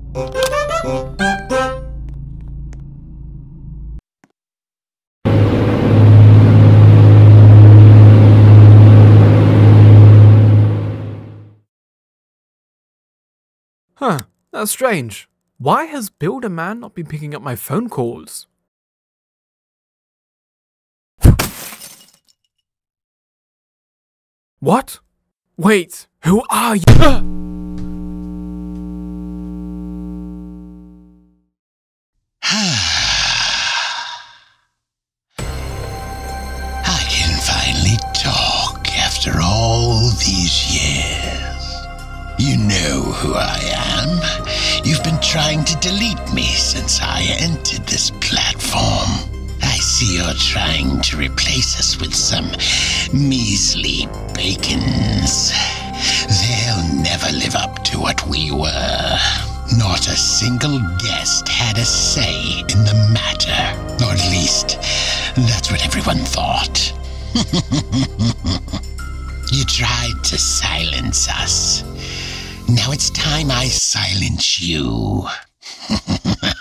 Huh, that's strange. Why has Builder Man not been picking up my phone calls? What? Wait, who are you? I can finally talk after all these years. You know who I am. You've been trying to delete me since I entered this platform. I see you're trying to replace us with some measly bacons. They'll never live up to what we were. Not a single guest had a say in the matter. Or at least, that's what everyone thought. You tried to silence us. Now it's time I silence you.